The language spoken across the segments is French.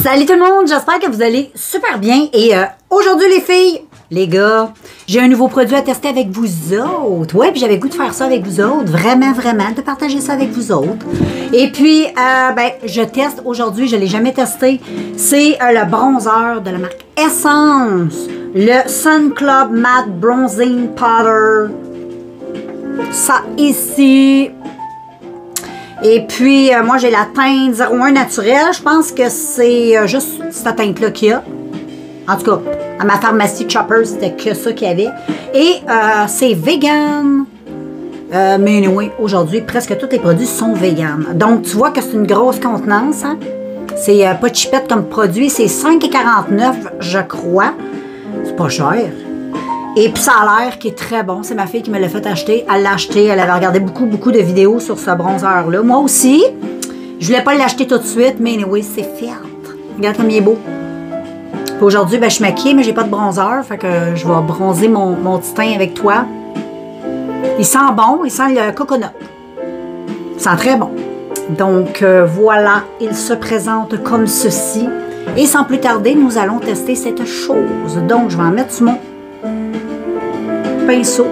Salut tout le monde, j'espère que vous allez super bien. Et aujourd'hui les filles, les gars, j'ai un nouveau produit à tester avec vous autres. Ouais, puis j'avais le goût de faire ça avec vous autres. Vraiment, vraiment, de partager ça avec vous autres. Et puis, ben, je teste aujourd'hui, je ne l'ai jamais testé. C'est le bronzer de la marque Essence. Le Sun Club Matte Bronzing Powder. Ça ici. Et puis, moi, j'ai la teinte 01 naturelle. Je pense que c'est juste cette teinte-là qu'il y a. En tout cas, à ma pharmacie Chopper, c'était que ça qu'il y avait. Et c'est vegan. Mais anyway, aujourd'hui, presque tous les produits sont vegan. Donc, tu vois que c'est une grosse contenance. Hein? C'est pas chipette comme produit. C'est 5,49 $, je crois. C'est pas cher. Et puis ça a l'air qui est très bon. C'est ma fille qui me l'a fait acheter. Elle l'a acheté. Elle avait regardé beaucoup de vidéos sur ce bronzer-là. Moi aussi. Je voulais pas l'acheter tout de suite, mais anyway, c'est fait. Regarde comme il est beau. Aujourd'hui, ben, je suis maquillée, mais j'ai pas de bronzer. Fait que je vais bronzer mon petit teint avec toi. Il sent bon. Il sent le coconut. Il sent très bon. Donc, voilà. Il se présente comme ceci. Et sans plus tarder, nous allons tester cette chose. Donc, je vais en mettre sur mon pinceau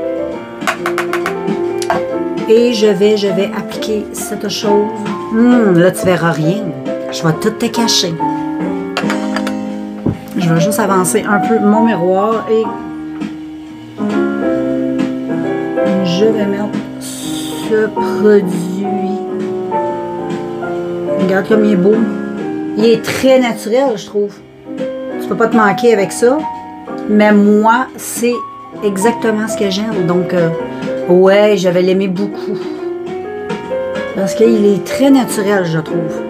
et je vais appliquer cette chose. Là, tu verras rien. Je vais tout te cacher. Je vais juste avancer un peu mon miroir et je vais mettre ce produit. Regarde comme il est beau. Il est très naturel, je trouve. Tu peux pas te manquer avec ça. Mais moi, c'est exactement ce que j'aime. Donc, ouais, je vais l'aimer beaucoup. Parce qu'il est très naturel, je trouve.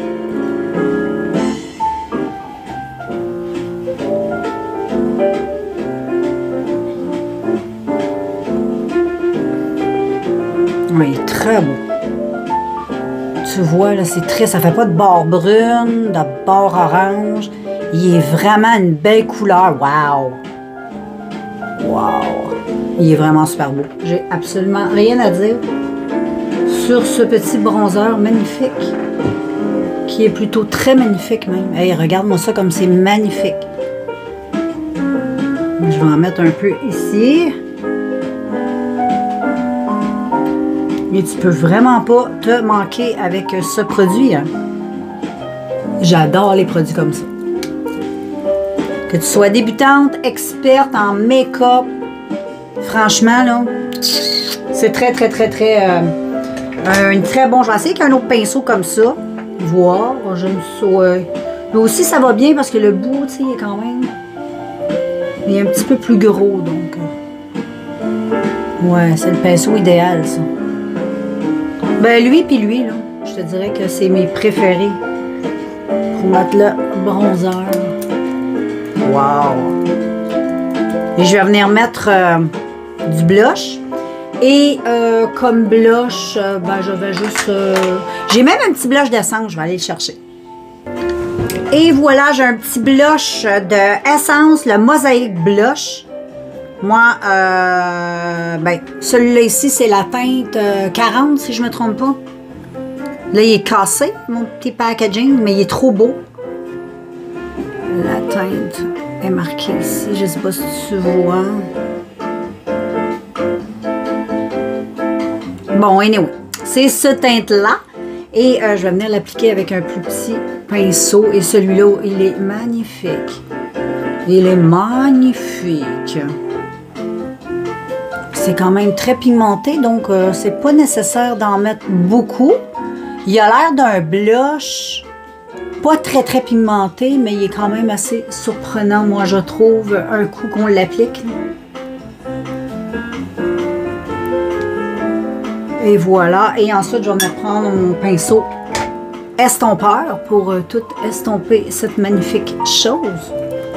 Oui, il est très beau. Tu vois, là, c'est très... Ça fait pas de barre brune, de barre orange. Il est vraiment une belle couleur. Wow! Wow! Il est vraiment super beau. J'ai absolument rien à dire sur ce petit bronzer magnifique. Qui est plutôt très magnifique même. Hey, regarde-moi ça comme c'est magnifique. Je vais en mettre un peu ici. Mais tu peux vraiment pas te manquer avec ce produit. Hein? J'adore les produits comme ça. Que tu sois débutante, experte en make-up, franchement, là, c'est très un très bon. Je vais essayer avec un autre pinceau comme ça. Voir, j'aime ça. Là aussi, ça va bien parce que le bout, tu sais, il est quand même... Il est un petit peu plus gros, donc... Ouais, c'est le pinceau idéal, ça. Ben, lui puis lui, là, je te dirais que c'est mes préférés pour mettre le bronzer. Wow! Et je vais venir mettre du blush. Et comme blush, ben, je vais juste... j'ai même un petit blush d'essence, je vais aller le chercher. Et voilà, j'ai un petit blush de Essence, le Mosaïque Blush. Moi, ben, celui-là ici, c'est la teinte 40, si je ne me trompe pas. Là, il est cassé, mon petit packaging, mais il est trop beau. La teinte est marquée ici. Je ne sais pas si tu vois. Bon, anyway, c'est ce teinte-là. Et je vais venir l'appliquer avec un plus petit pinceau. Et celui-là, il est magnifique. Il est magnifique. C'est quand même très pigmenté, donc c'est pas nécessaire d'en mettre beaucoup. Il a l'air d'un blush pas très pigmenté, mais il est quand même assez surprenant, moi je trouve, un coup qu'on l'applique. Et voilà. Et ensuite, je vais venir prendre mon pinceau estompeur pour tout estomper cette magnifique chose.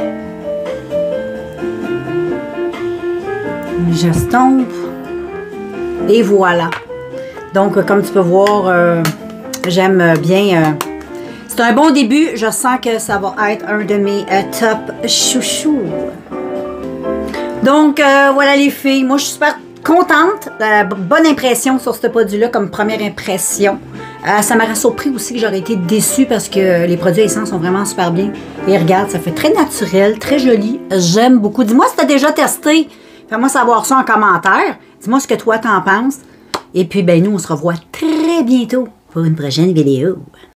J'estompe. Et voilà. Donc, comme tu peux voir, j'aime bien... c'est un bon début. Je sens que ça va être un de mes top chouchous. Donc, voilà les filles. Moi, je suis super contente. Bonne impression sur ce produit-là comme première impression. Ça m'aurait surpris aussi que j'aurais été déçue parce que les produits Essence sont vraiment super bien. Et regarde, ça fait très naturel, très joli. J'aime beaucoup. Dis-moi si tu as déjà testé. Fais-moi savoir ça en commentaire. Dis-moi ce que toi t'en penses. Et puis, ben nous, on se revoit très bientôt pour une prochaine vidéo.